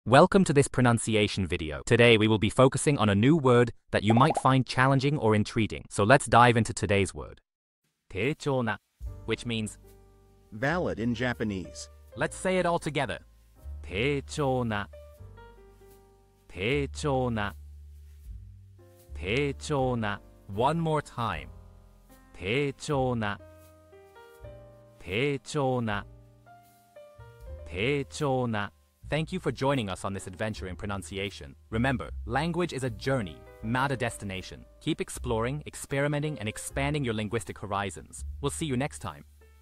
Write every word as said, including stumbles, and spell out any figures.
Welcome to this pronunciation video. Today we will be focusing on a new word that you might find challenging or intriguing. So let's dive into today's word. teichouna, which means valid in Japanese. Let's say it all together. teichouna, teichouna, teichouna. One more time. teichouna, teichouna, teichouna. Thank you for joining us on this adventure in pronunciation. Remember, language is a journey, not a destination. Keep exploring, experimenting, and expanding your linguistic horizons. We'll see you next time.